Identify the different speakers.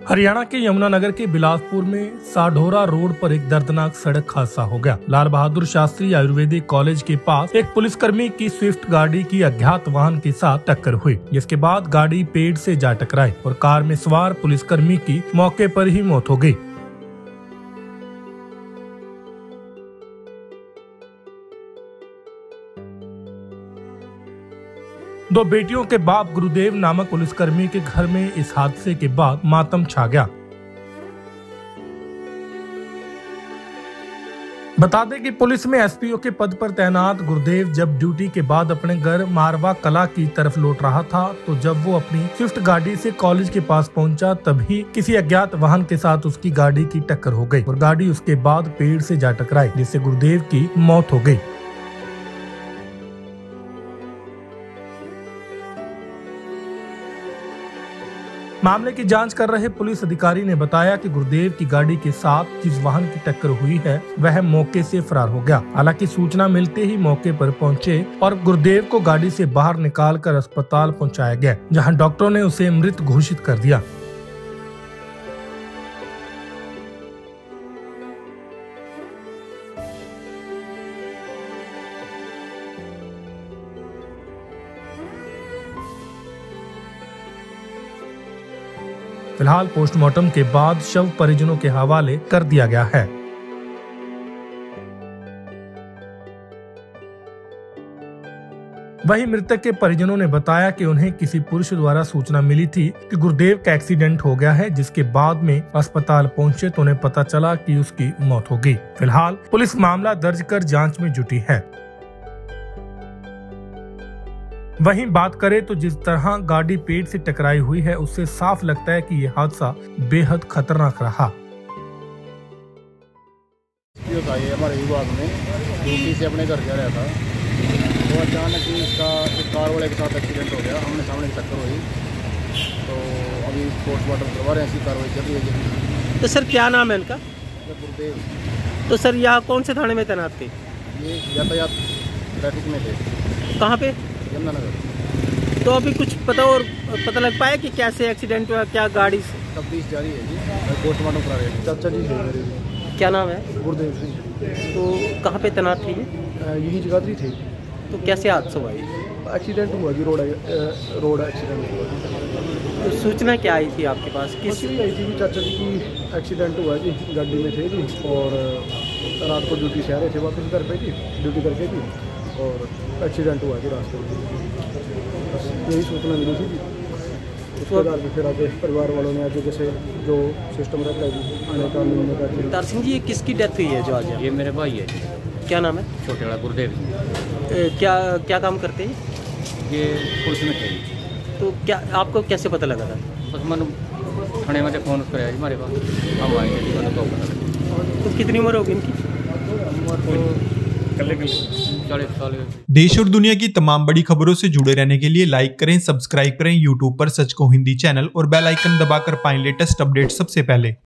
Speaker 1: हरियाणा के यमुनानगर के बिलासपुर में साढौरा रोड पर एक दर्दनाक सड़क हादसा हो गया। लाल बहादुर शास्त्री आयुर्वेदिक कॉलेज के पास एक पुलिसकर्मी की स्विफ्ट गाड़ी की अज्ञात वाहन के साथ टक्कर हुई, जिसके बाद गाड़ी पेड़ से जा टकराई और कार में सवार पुलिसकर्मी की मौके पर ही मौत हो गई। दो बेटियों के बाप गुरुदेव नामक पुलिसकर्मी के घर में इस हादसे के बाद मातम छा गया। बता दें कि पुलिस में एसपीओ के पद पर तैनात गुरुदेव जब ड्यूटी के बाद अपने घर मारवा कला की तरफ लौट रहा था, तो जब वो अपनी स्विफ्ट गाड़ी से कॉलेज के पास पहुंचा, तभी किसी अज्ञात वाहन के साथ उसकी गाड़ी की टक्कर हो गई और गाड़ी उसके बाद पेड़ से जा टकराई, जिससे गुरुदेव की मौत हो गई। मामले की जांच कर रहे पुलिस अधिकारी ने बताया कि गुरुदेव की गाड़ी के साथ जिस वाहन की टक्कर हुई है वह मौके से फरार हो गया। हालांकि सूचना मिलते ही मौके पर पहुंचे और गुरुदेव को गाड़ी से बाहर निकालकर अस्पताल पहुंचाया गया, जहां डॉक्टरों ने उसे मृत घोषित कर दिया। फिलहाल पोस्टमार्टम के बाद शव परिजनों के हवाले कर दिया गया है। वहीं मृतक के परिजनों ने बताया कि उन्हें किसी पुरुष द्वारा सूचना मिली थी कि गुरुदेव का एक्सीडेंट हो गया है, जिसके बाद में अस्पताल पहुंचे तो उन्हें पता चला कि उसकी मौत हो गई। फिलहाल पुलिस मामला दर्ज कर जांच में जुटी है। वहीं बात करें तो जिस तरह गाड़ी पेड़ से टकराई हुई है, उससे साफ लगता है कि यह हादसा बेहद खतरनाक रहा।
Speaker 2: हमारे विभाग में ड्यूटी से अपने घर जा रहा था, तो अचानक ही इसका कार वाले के साथ एक्सीडेंट हो गया। हमने सामने की टक्कर हुई, तो अभी पोस्टमार्टम करवा रहे हैं, ऐसी कार्रवाई चल रही है।
Speaker 3: तो सर क्या नाम है इनका?
Speaker 2: गुरुदेव।
Speaker 3: तो सर यहाँ कौन से थाने में तैनात थे?
Speaker 2: ये यातायात ट्रैफिक में थे।
Speaker 3: कहाँ पे?
Speaker 2: यमुनानगर।
Speaker 3: तो अभी कुछ पता लग पाया कि कैसे एक्सीडेंट हुआ, क्या गाड़ी से?
Speaker 2: तफ्तीश जारी है जी, पोस्टमार्टम करा रहे हैं। चाचा जी है मेरे।
Speaker 3: क्या नाम है?
Speaker 2: गुरुदेव सिंह।
Speaker 3: तो कहाँ पे तैनात थे ये?
Speaker 2: यही जगाधरी थे।
Speaker 3: तो कैसे हादसा हुआ ये?
Speaker 2: एक्सीडेंट हुआ जी, रोड एक्सीडेंट हुआ।
Speaker 3: तो सूचना क्या आई थी आपके पास? किस
Speaker 2: आई थी कि चाचा जी की एक्सीडेंट हुआ जी, गाड़ी में थे जी, और रात को ड्यूटी से आ रहे थे वापस घर पे जी, ड्यूटी करके जी, और एक्सीडेंट हुआ जी रास्ते में। बस यही सूचना मिली थी जी। उसके बाद फिर आगे परिवार वालों ने आगे जैसे जो सिस्टम रहता है जी, आने का मिलने का।
Speaker 3: तार सिंह जी, ये किसकी डेथ हुई है जो आज?
Speaker 4: ये मेरे भाई है।
Speaker 3: क्या नाम है?
Speaker 4: छोटे वाला गुरुदेव।
Speaker 3: क्या काम करते हैं?
Speaker 4: ये पुलिस में थे।
Speaker 3: तो क्या आपको कैसे पता लगा था?
Speaker 4: बस मैंने थाने में फ़ोन कराया जी हमारे पास, हम आएंगे जी, मैंने तो पता लगा।
Speaker 3: तो कितनी उम्र होगी इनकी?
Speaker 4: कल 40 साल।
Speaker 5: देश और दुनिया की तमाम बड़ी खबरों से जुड़े रहने के लिए लाइक करें, सब्सक्राइब करें यूट्यूब पर सच को हिंदी चैनल और बेल आइकन दबाकर पाएं लेटेस्ट अपडेट सबसे पहले।